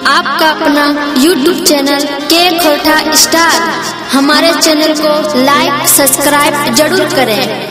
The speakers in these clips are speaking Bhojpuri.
आपका अपना YouTube चैनल के खोटा स्टार। हमारे चैनल को लाइक सब्सक्राइब जरूर करें।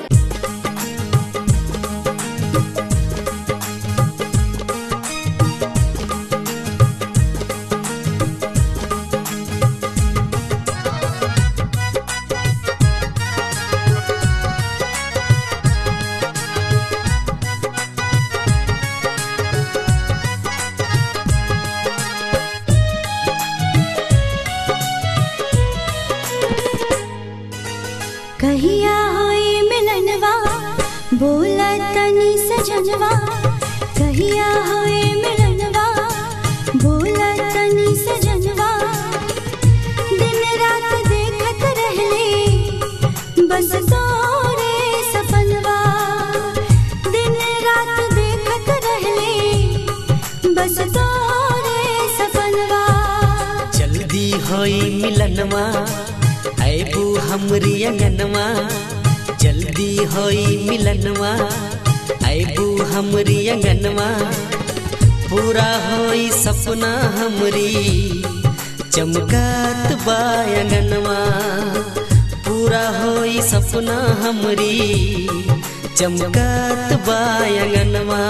कहिया होई मिलनवा बोला तनी सजनवा, कहिया होई मिलनवा बोला तनी सजनवा। दिन रात देखत रहले बस तोरे सपनवा, दिन रात देखत रहले बस तोरे सपनवा। जल्दी होई मिलनवा ऐबू हमरी अंगनवा, जल्दी होई मिलनवा ऐबू हमरी अंगनवा। पूरा होई सपना हमरी चमकत बा अंगनवा, पूरा होई सपना हमरी चमकत बा अंगनवा।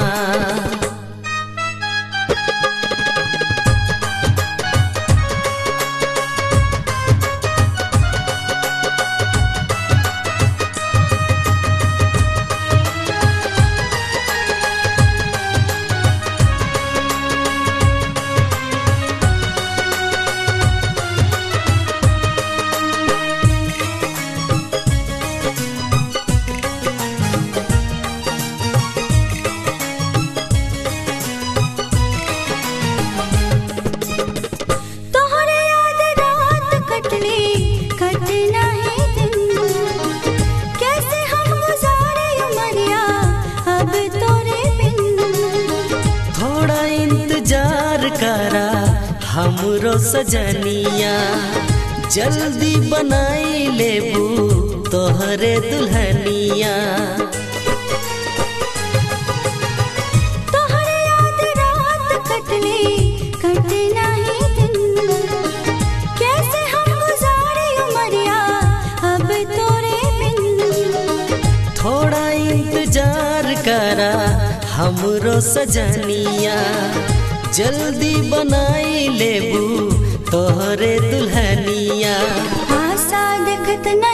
करा हमरो सजनिया जल्दी बनाई लेबू तोहरे दुल्हनिया। तोहरे याद रात कटले कटे नहीं दिन, कैसे हम गुजारे उमरिया अब तोरे बिन। थोड़ा इंतजार करा हमरो सजनिया जल्दी बनाई लेबू तोहरे दुल्हनिया। आशा देखत न